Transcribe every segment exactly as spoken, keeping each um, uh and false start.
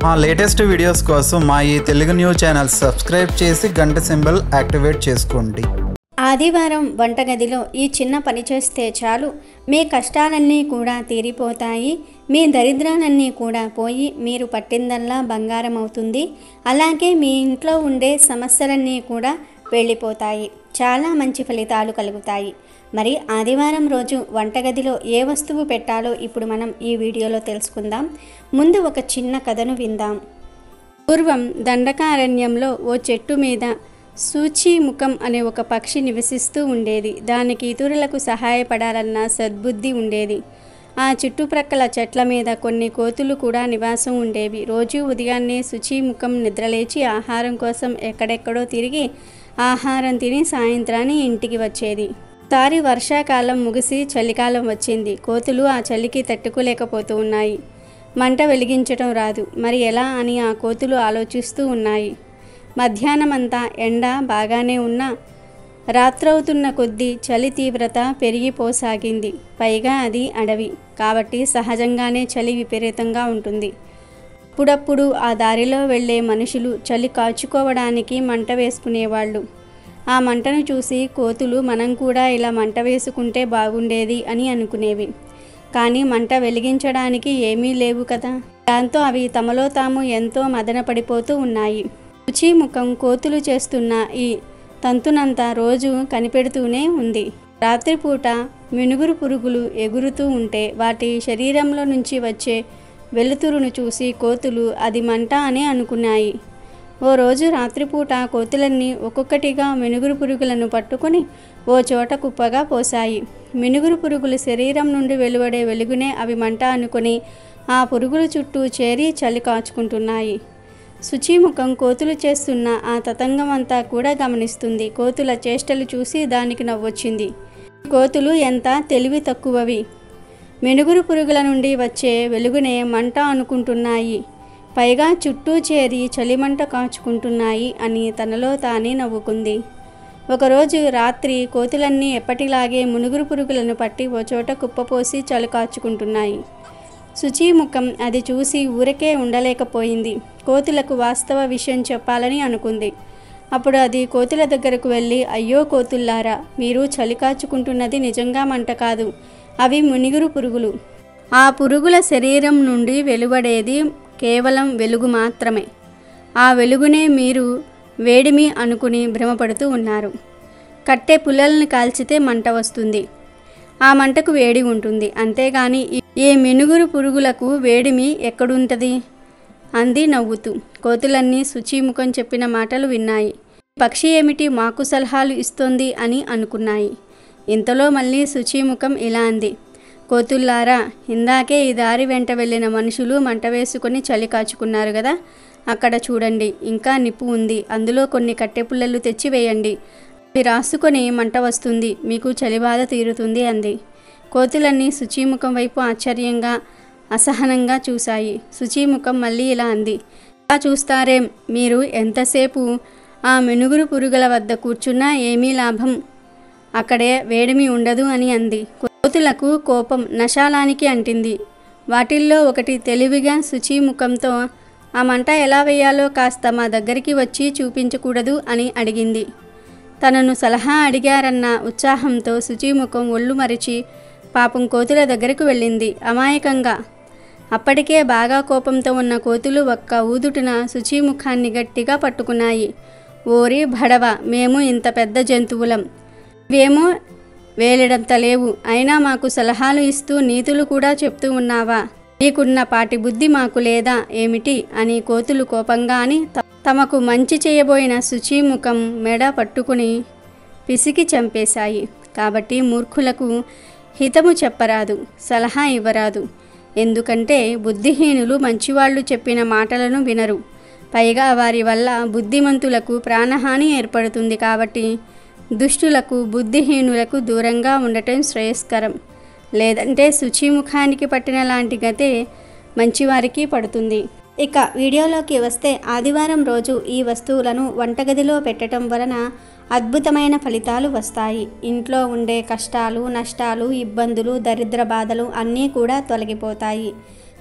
మా latest videos కోసం మా ఈ తెలుగు న్యూస్ ఛానల్ సబ్స్క్రైబ్ చేసి గంట సింబల్ యాక్టివేట్ చేసుకోండి. ఆదివారం వంటగదిలో ఈ చిన్న పని చేస్తే చాలు మీ కష్టాలన్నీ కూడా తీరిపోతాయి. మీ దరిద్రాలన్నీ కూడా పోయి మీరు పట్టిందల్లా బంగారం అవుతుంది. అలాగే మీ ఇంట్లో ఉండే సమస్యలన్నీ కూడా వెళ్ళిపోతాయి. చాలా మంచి ఫలితాలు కలుగుతాయి. మరి ఆదివారం రోజు వంటగదిలో ఏ వస్తువు పెట్టాలో ఇప్పుడు మనం ఈ వీడియోలో తెలుసుకుందాం. ముందు ఒక చిన్న కథను విందాం. పూర్వం దండకారణ్యంలో ఓ చెట్టు మీద సూచీముఖం అనే ఒక పక్షి నివసిస్తూ ఉండేది. దానికి ఇతరులకు సహాయపడాలన్న సద్బుద్ధి ఉండేది. ఆ చుట్టుప్రక్కల చెట్ల మీద కొన్ని కోతులు కూడా నివాసం ఉండేవి. రోజు ఉదయాన్నే సూచీముఖం నిద్రలేచి ఆహారం కోసం ఎక్కడెక్కడో తిరిగి ఆహారం తిని సాయంత్రాన్ని ఇంటికి వచ్చేది. సారి వర్షాకాలం ముగిసి చలికాలం వచ్చింది. కోతులు ఆ చలికి తట్టుకోలేకపోతూ ఉన్నాయి. మంట వెలిగించటం రాదు. మరి ఎలా అని ఆ కోతులు ఆలోచిస్తూ ఉన్నాయి. మధ్యాహ్నమంతా ఎండ బాగానే ఉన్నా రాత్రవుతున్న కొద్దీ చలి తీవ్రత పెరిగిపోసాగింది. పైగా అది అడవి కాబట్టి సహజంగానే చలి విపరీతంగా ఉంటుంది. అప్పుడప్పుడు ఆ దారిలో వెళ్ళే మనుషులు చలి కాచుకోవడానికి మంట వేసుకునేవాళ్ళు. ఆ మంటను చూసి కోతులు మనం కూడా ఇలా మంట వేసుకుంటే బాగుండేది అని అనుకునేవి. కానీ మంట వెలిగించడానికి ఏమీ లేవు కదా. దాంతో అవి తమలో తాము ఎంతో మదన పడిపోతూ ఉన్నాయి. సూచీముఖం కోతులు చేస్తున్న ఈ తంతునంతా రోజు కనిపెడుతూనే ఉంది. రాత్రిపూట మినుగురు పురుగులు ఎగురుతూ ఉంటే వాటి శరీరంలో నుంచి వచ్చే వెలుతురును చూసి కోతులు అది మంట అని అనుకున్నాయి. ఓ రోజు రాత్రిపూట కోతులన్నీ ఒక్కొక్కటిగా మినుగురు పురుగులను పట్టుకొని ఓ చోట కుప్పగా పోసాయి. మినుగురు పురుగులు శరీరం నుండి వెలువడే వెలుగునే అవి మంట అనుకుని ఆ పురుగుల చుట్టూ చేరి చలి కాచుకుంటున్నాయి. సూచీముఖం కోతులు చేస్తున్న ఆ తతంగం అంతా కూడా గమనిస్తుంది. కోతుల చేష్టలు చూసి దానికి నవ్వొచ్చింది. కోతులు ఎంత తెలివి తక్కువవి. మినుగురు పురుగుల నుండి వచ్చే వెలుగునే మంట అనుకుంటున్నాయి. పైగా చుట్టూ చేరి చలిమంట కాచుకుంటున్నాయి అని తనలో తానే నవ్వుకుంది. ఒకరోజు రాత్రి కోతులన్నీ ఎప్పటిలాగే మునుగురు పురుగులను పట్టి ఓ చోట కుప్పపోసి చలి కాచుకుంటున్నాయి. సూచీముఖం అది చూసి ఊరకే ఉండలేకపోయింది. కోతులకు వాస్తవ విషయం చెప్పాలని అనుకుంది. అప్పుడు అది కోతుల దగ్గరకు వెళ్ళి, అయ్యో కోతుల్లారా, మీరు చలి కాచుకుంటున్నది నిజంగా మంట కాదు, అవి మునిగురు పురుగులు. ఆ పురుగుల శరీరం నుండి వెలువడేది కేవలం వెలుగు మాత్రమే. ఆ వెలుగునే మీరు వేడిమి అనుకుని భ్రమపడుతూ ఉన్నారు. కట్టె పుల్లల్ని కాల్చితే మంట వస్తుంది. ఆ మంటకు వేడి ఉంటుంది. అంతేగాని ఈ మినుగురు పురుగులకు వేడిమి ఎక్కడుంటుంది అంది నవ్వుతూ. కోతులన్నీ సూచీముఖం చెప్పిన మాటలు విన్నాయి. పక్షి ఏమిటి మాకు సలహాలు ఇస్తోంది అని అనుకున్నాయి. ఇంతలో మళ్ళీ సూచీముఖం ఇలా అంది, కోతుల్లారా, ఇందాకే ఈ దారి వెంట వెళ్ళిన మనుషులు మంట వేసుకొని చలి కాచుకున్నారు కదా, అక్కడ చూడండి ఇంకా నిప్పు ఉంది. అందులో కొన్ని కట్టెపుల్లలు తెచ్చి వేయండి. అవి రాసుకొని మంట వస్తుంది. మీకు చలిబాధ తీరుతుంది అంది. కోతులన్నీ సూచీముఖం వైపు ఆశ్చర్యంగా అసహనంగా చూశాయి. సూచీముఖం మళ్ళీ ఇలా అంది, ఇలా చూస్తారేం, మీరు ఎంతసేపు ఆ మినుగురు పురుగుల వద్ద కూర్చున్నా ఏమీ లాభం, అక్కడే వేడిమి ఉండదు అని అంది. కోతులకు కోపం నశాలానికి అంటింది. వాటిల్లో ఒకటి తెలివిగా సూచీముఖంతో ఆ మంట ఎలా వేయాలో కాస్త మా దగ్గరికి వచ్చి చూపించకూడదు అని అడిగింది. తనను సలహా అడిగారన్న ఉత్సాహంతో సూచీముఖం ఒళ్ళు మరిచి పాపం కోతుల దగ్గరకు వెళ్ళింది అమాయకంగా. అప్పటికే బాగా కోపంతో ఉన్న కోతులు ఒక్క ఊదుటున సూచీముఖాన్ని గట్టిగా పట్టుకున్నాయి. ఓరి భడవ, మేము ఇంత పెద్ద జంతువులం, ఇవేమో వేలెడంత లేవు, అయినా మాకు సలహాలు ఇస్తూ నీతులు కూడా చెప్తూ ఉన్నావా, నీకున్న పాటి బుద్ధి మాకు లేదా ఏమిటి అని కోతులు కోపంగా అని తమకు మంచి చేయబోయిన సూచీముఖం మెడ పట్టుకుని పిసికి చంపేశాయి. కాబట్టి మూర్ఖులకు హితము చెప్పరాదు, సలహా ఇవ్వరాదు. ఎందుకంటే బుద్ధిహీనులు మంచివాళ్ళు చెప్పిన మాటలను వినరు. పైగా వారి వల్ల బుద్ధిమంతులకు ప్రాణహాని ఏర్పడుతుంది. కాబట్టి దుష్టులకు బుద్ధిహీనులకు దూరంగా ఉండటం శ్రేయస్కరం. లేదంటే సూచీముఖానికి పట్టిన లాంటి గతే మంచివారికి పడుతుంది. ఇక వీడియోలోకి వస్తే ఆదివారం రోజు ఈ వస్తువులను వంటగదిలో పెట్టడం వలన అద్భుతమైన ఫలితాలు వస్తాయి. ఇంట్లో ఉండే కష్టాలు, నష్టాలు, ఇబ్బందులు, దరిద్ర బాధలు అన్నీ కూడా తొలగిపోతాయి.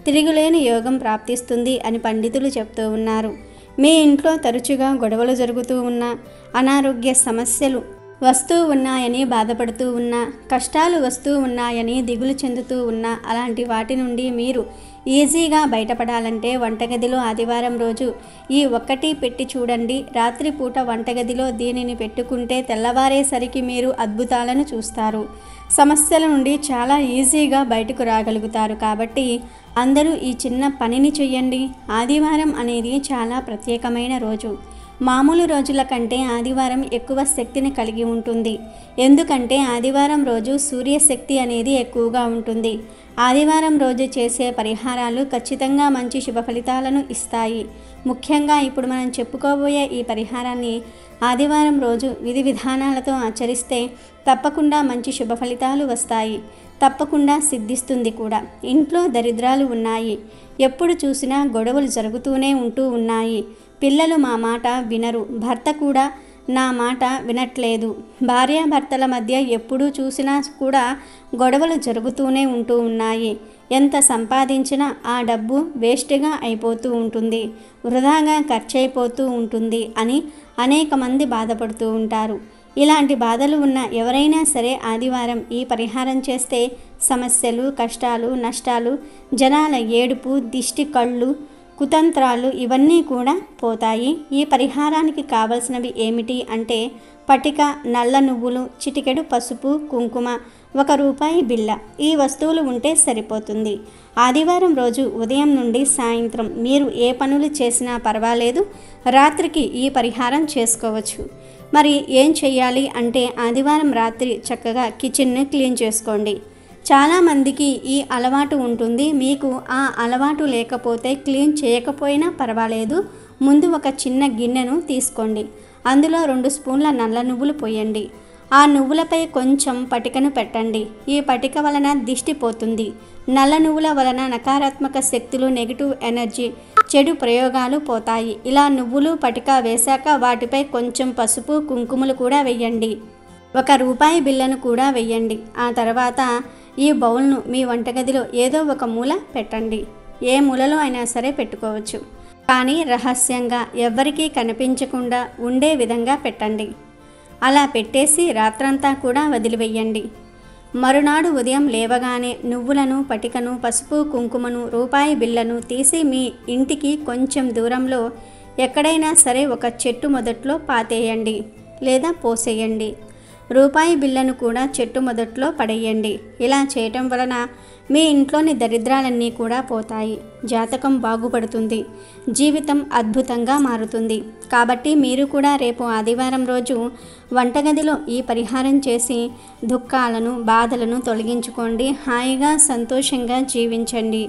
తిరుగులేని యోగం ప్రాప్తిస్తుంది అని పండితులు చెప్తూ ఉన్నారు. మీ ఇంట్లో తరచుగా గొడవలు జరుగుతూ ఉన్నా, అనారోగ్య సమస్యలు వస్తూ ఉన్నాయని బాధపడుతూ ఉన్నా, కష్టాలు వస్తూ ఉన్నాయని దిగులు చెందుతూ ఉన్నా, అలాంటి వాటి నుండి మీరు ఈజీగా బయటపడాలంటే వంటగదిలో ఆదివారం రోజు ఈ ఒక్కటి పెట్టి చూడండి. రాత్రిపూట వంటగదిలో దీనిని పెట్టుకుంటే తెల్లవారేసరికి మీరు అద్భుతాలను చూస్తారు. సమస్యల నుండి చాలా ఈజీగా బయటకు రాగలుగుతారు. కాబట్టి అందరూ ఈ చిన్న పనిని చెయ్యండి. ఆదివారం అనేది చాలా ప్రత్యేకమైన రోజు. మామూలు రోజుల కంటే ఆదివారం ఎక్కువ శక్తిని కలిగి ఉంటుంది. ఎందుకంటే ఆదివారం రోజు సూర్యశక్తి అనేది ఎక్కువగా ఉంటుంది. ఆదివారం రోజు చేసే పరిహారాలు ఖచ్చితంగా మంచి శుభ ఫలితాలను ఇస్తాయి. ముఖ్యంగా ఇప్పుడు మనం చెప్పుకోబోయే ఈ పరిహారాన్ని ఆదివారం రోజు విధి విధానాలతో ఆచరిస్తే తప్పకుండా మంచి శుభ ఫలితాలు వస్తాయి. తప్పకుండా సిద్ధిస్తుంది కూడా. ఇంట్లో దరిద్రాలు ఉన్నాయి, ఎప్పుడు చూసినా గొడవలు జరుగుతూనే ఉంటూ ఉన్నాయి, పిల్లలు మా మాట వినరు, భర్త కూడా నా మాట వినట్లేదు, భార్యాభర్తల మధ్య ఎప్పుడు చూసినా కూడా గొడవలు జరుగుతూనే ఉంటూ ఉన్నాయి, ఎంత సంపాదించినా ఆ డబ్బు వేస్ట్గా అయిపోతూ ఉంటుంది, వృధాగా ఖర్చు అయిపోతూ ఉంటుంది అని అనేక మంది బాధపడుతూ ఉంటారు. ఇలాంటి బాధలు ఉన్న ఎవరైనా సరే ఆదివారం ఈ పరిహారం చేస్తే సమస్యలు, కష్టాలు, నష్టాలు, జనాల ఏడుపు, దిష్టి, కళ్ళు, కుతంత్రాలు ఇవన్నీ కూడా పోతాయి. ఈ పరిహారానికి కావలసినవి ఏమిటి అంటే పటిక, నల్ల నువ్వులు, చిటికెడు పసుపు, కుంకుమ, ఒక రూపాయి బిళ్ళ. ఈ వస్తువులు ఉంటే సరిపోతుంది. ఆదివారం రోజు ఉదయం నుండి సాయంత్రం మీరు ఏ పనులు చేసినా పర్వాలేదు, రాత్రికి ఈ పరిహారం చేసుకోవచ్చు. మరి ఏం చెయ్యాలి అంటే ఆదివారం రాత్రి చక్కగా కిచెన్ను క్లీన్ చేసుకోండి. చాలామందికి ఈ అలవాటు ఉంటుంది. మీకు ఆ అలవాటు లేకపోతే క్లీన్ చేయకపోయినా పర్వాలేదు. ముందు ఒక చిన్న గిన్నెను తీసుకోండి. అందులో రెండు స్పూన్ల నల్ల నువ్వులు పోయండి. ఆ నువ్వులపై కొంచెం పటికను పెట్టండి. ఈ పటిక వలన దిష్టి పోతుంది. నల్ల నువ్వుల వలన నకారాత్మక శక్తులు, నెగిటివ్ ఎనర్జీ, చెడు ప్రయోగాలు పోతాయి. ఇలా నువ్వులు, పటిక వేశాక వాటిపై కొంచెం పసుపు, కుంకుమలు కూడా వేయండి. ఒక రూపాయి బిళ్ళను కూడా వేయండి. ఆ తర్వాత ఈ బౌల్ను మీ వంటగదిలో ఏదో ఒక మూల పెట్టండి. ఏ మూలలో అయినా సరే పెట్టుకోవచ్చు, కానీ రహస్యంగా ఎవ్వరికీ కనిపించకుండా ఉండే విధంగా పెట్టండి. అలా పెట్టేసి రాత్రంతా కూడా వదిలివేయండి. మరునాడు ఉదయం లేవగానే నువ్వులను, పటికను, పసుపు, కుంకుమను, రూపాయి బిళ్ళను తీసి మీ ఇంటికి కొంచెం దూరంలో ఎక్కడైనా సరే ఒక చెట్టు మొదట్లో పాతేయండి లేదా పోసేయండి. రూపాయి బిళ్ళను కూడా చెట్టు మొదట్లో పడేయండి. ఇలా చేయటం వలన మీ ఇంట్లోని దరిద్రాలన్నీ కూడా పోతాయి, జాతకం బాగుపడుతుంది, జీవితం అద్భుతంగా మారుతుంది. కాబట్టి మీరు కూడా రేపు ఆదివారం రోజు వంటగదిలో ఈ పరిహారం చేసి దుఃఖాలను, బాధలను తొలగించుకోండి. హాయిగా సంతోషంగా జీవించండి.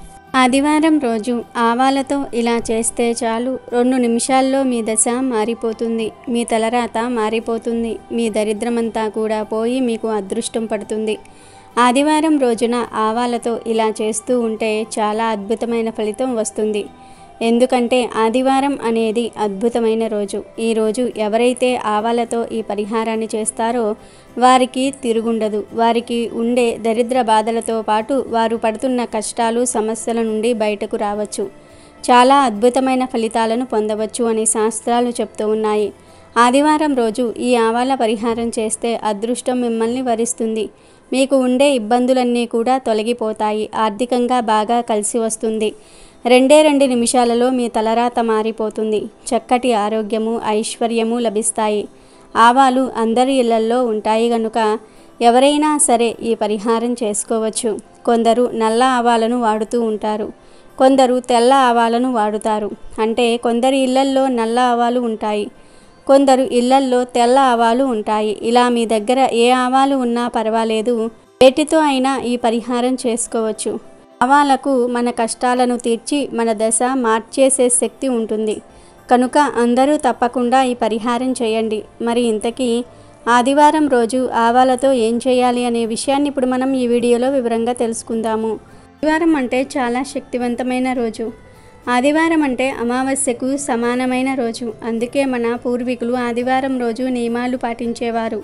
ఆదివారం రోజు ఆవాలతో ఇలా చేస్తే చాలు, రెండు నిమిషాల్లో మీ దశ మారిపోతుంది, మీ తలరాత మారిపోతుంది, మీ దరిద్రమంతా కూడా పోయి మీకు అదృష్టం పడుతుంది. ఆదివారం రోజున ఆవాలతో ఇలా చేస్తూ ఉంటే చాలా అద్భుతమైన ఫలితం వస్తుంది. ఎందుకంటే ఆదివారం అనేది అద్భుతమైన రోజు. ఈరోజు ఎవరైతే ఆవాలతో ఈ పరిహారాన్ని చేస్తారో వారికి తిరుగుండదు. వారికి ఉండే దరిద్ర బాధలతో పాటు వారు పడుతున్న కష్టాలు, సమస్యల నుండి బయటకు రావచ్చు, చాలా అద్భుతమైన ఫలితాలను పొందవచ్చు అని శాస్త్రాలు చెప్తూ ఉన్నాయి. ఆదివారం రోజు ఈ ఆవాల పరిహారం చేస్తే అదృష్టం మిమ్మల్ని వరిస్తుంది. మీకు ఉండే ఇబ్బందులన్నీ కూడా తొలగిపోతాయి. ఆర్థికంగా బాగా కలిసి వస్తుంది. రెండే రెండు నిమిషాలలో మీ తలరాత మారిపోతుంది. చక్కటి ఆరోగ్యము, ఐశ్వర్యము లభిస్తాయి. ఆవాలు అందరి ఇళ్లల్లో ఉంటాయి కనుక ఎవరైనా సరే ఈ పరిహారం చేసుకోవచ్చు. కొందరు నల్ల ఆవాలను వాడుతూ ఉంటారు, కొందరు తెల్ల ఆవాలను వాడుతారు. అంటే కొందరి ఇళ్లల్లో నల్ల ఆవాలు ఉంటాయి, కొందరు ఇళ్లల్లో తెల్ల ఆవాలు ఉంటాయి. ఇలా మీ దగ్గర ఏ ఆవాలు ఉన్నా పర్వాలేదు, వేటితో అయినా ఈ పరిహారం చేసుకోవచ్చు. ఆవాలకు మన కష్టాలను తీర్చి మన దశ మార్చేసే శక్తి ఉంటుంది కనుక అందరూ తప్పకుండా ఈ పరిహారం చేయండి. మరి ఇంతకీ ఆదివారం రోజు ఆవాలతో ఏం చేయాలి అనే విషయాన్ని ఇప్పుడు మనం ఈ వీడియోలో వివరంగా తెలుసుకుందాము. ఆదివారం అంటే చాలా శక్తివంతమైన రోజు. ఆదివారం అంటే అమావాస్యకు సమానమైన రోజు. అందుకే మన పూర్వీకులు ఆదివారం రోజు నియమాలు పాటించేవారు.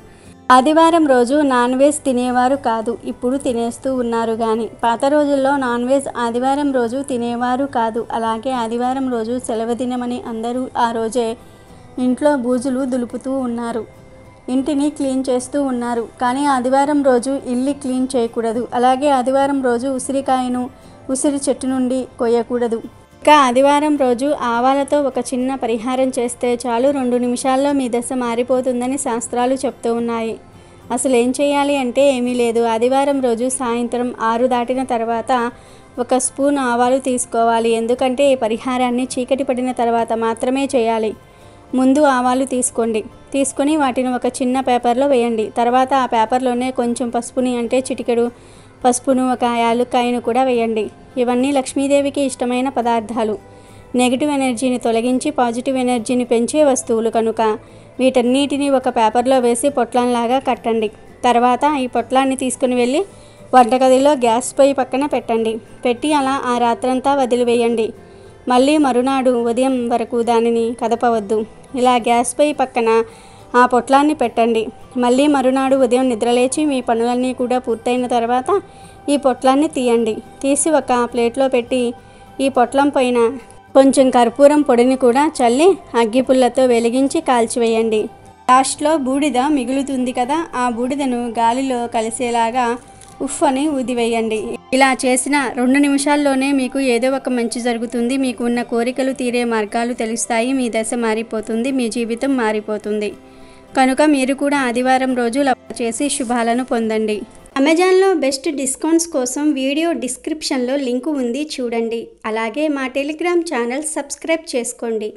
ఆదివారం రోజు నాన్ వెజ్ తినేవారు కాదు, ఇప్పుడు తినేస్తూ ఉన్నారు కానీ పాత రోజుల్లో నాన్ వెజ్ ఆదివారం రోజు తినేవారు కాదు. అలాగే ఆదివారం రోజు సెలవు దినమని అందరూ ఆ రోజే ఇంట్లో బూజులు దులుపుతూ ఉన్నారు, ఇంటిని క్లీన్ చేస్తూ ఉన్నారు. కానీ ఆదివారం రోజు ఇల్లు క్లీన్ చేయకూడదు. అలాగే ఆదివారం రోజు ఉసిరికాయను ఉసిరి చెట్టు నుండి కొయ్యకూడదు. ఇక ఆదివారం రోజు ఆవాలతో ఒక చిన్న పరిహారం చేస్తే చాలు, రెండు నిమిషాల్లో మీ దశ మారిపోతుందని శాస్త్రాలు చెప్తూ ఉన్నాయి. అసలు ఏం చేయాలి అంటే ఏమీ లేదు. ఆదివారం రోజు సాయంత్రం ఆరు దాటిన తర్వాత ఒక స్పూన్ ఆవాలు తీసుకోవాలి. ఎందుకంటే ఈ పరిహారాన్ని చీకటి పడిన తర్వాత మాత్రమే చేయాలి. ముందు ఆవాలు తీసుకోండి, తీసుకొని వాటిని ఒక చిన్న పేపర్లో వేయండి. తర్వాత ఆ పేపర్లోనే కొంచెం పసుపుని అంటే చిటికెడు పసుపును, ఒక యాలుక్కాయను కూడా వేయండి. ఇవన్నీ లక్ష్మీదేవికి ఇష్టమైన పదార్థాలు. నెగిటివ్ ఎనర్జీని తొలగించి పాజిటివ్ ఎనర్జీని పెంచే వస్తువులు కనుక వీటన్నిటిని ఒక పేపర్లో వేసి పొట్లంలాగా కట్టండి. తర్వాత ఈ పొట్లాన్ని తీసుకుని వెళ్ళి వంటగదిలో గ్యాస్ పొయ్యి పక్కన పెట్టండి. పెట్టి అలా ఆ రాత్రంతా వదిలివేయండి. మళ్ళీ మరునాడు ఉదయం వరకు దానిని కదపవద్దు. ఇలా గ్యాస్ పొయ్యి పక్కన ఆ పొట్లాన్ని పెట్టండి. మళ్ళీ మరునాడు ఉదయం నిద్రలేచి మీ పనులన్నీ కూడా పూర్తయిన తర్వాత ఈ పొట్లాన్ని తీయండి. తీసి ఒక ప్లేట్లో పెట్టి ఈ పొట్లం పైన కొంచెం కర్పూరం పొడిని కూడా చల్లి అగ్గిపుల్లతో వెలిగించి కాల్చివేయండి. లాస్ట్లో బూడిద మిగులుతుంది కదా, ఆ బూడిదను గాలిలో కలిసేలాగా ఉఫ్ అని ఊదివేయండి. ఇలా చేసిన రెండు నిమిషాల్లోనే మీకు ఏదో ఒక మంచి జరుగుతుంది. మీకు ఉన్న కోరికలు తీరే మార్గాలు తెలుస్తాయి. మీ దశ మారిపోతుంది, మీ జీవితం మారిపోతుంది. కనుక మీరు కూడా ఆదివారం రోజు లవ్ చేసి శుభాలను పొందండి. అమెజాన్లో బెస్ట్ డిస్కౌంట్స్ కోసం వీడియో డిస్క్రిప్షన్లో లింకు ఉంది, చూడండి. అలాగే మా టెలిగ్రామ్ ఛానల్ సబ్స్క్రైబ్ చేసుకోండి.